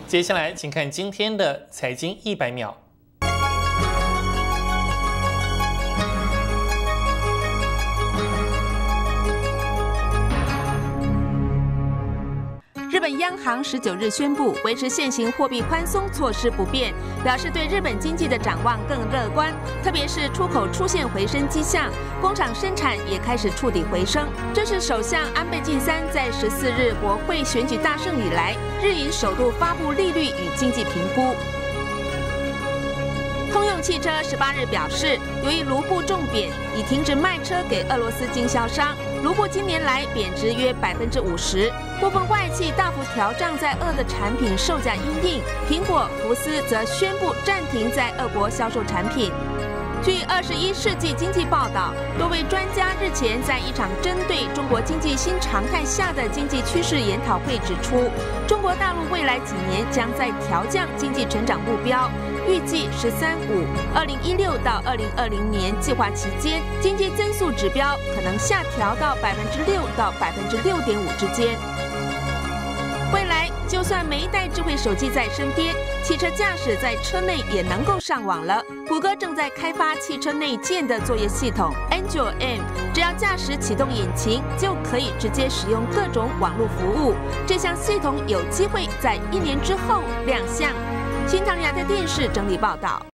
接下来，请看今天的财经100秒。 日本央行19日宣布维持现行货币宽松措施不变，表示对日本经济的展望更乐观，特别是出口出现回升迹象，工厂生产也开始触底回升。这是首相安倍晋三在14日国会选举大胜以来，日银首度发布利率与经济评估。通用汽车18日表示，由于卢布重贬，已停止卖车给俄罗斯经销商。卢布今年来贬值约50%，部分外企大幅调涨在俄的产品售价因应。苹果、福斯则宣布暂停在俄国销售产品。据21世纪经济报道，多位专家日前在一场针对中国经济新常态下的经济趋势研讨会指出，中国大陆未来几年将在调降经济成长目标。预计“十三五”2016到2020年计划期间，经济增速指标可能下调到6%到6.5%之间。未来，就算每一代智慧手机在升跌，汽车驾驶在车内也能够上网了。谷歌正在开发汽车内建的作业系统 Android M， 只要驾驶启动引擎，就可以直接使用各种网络服务。这项系统有机会在1年之后亮相。新唐人亚太电视整理报道。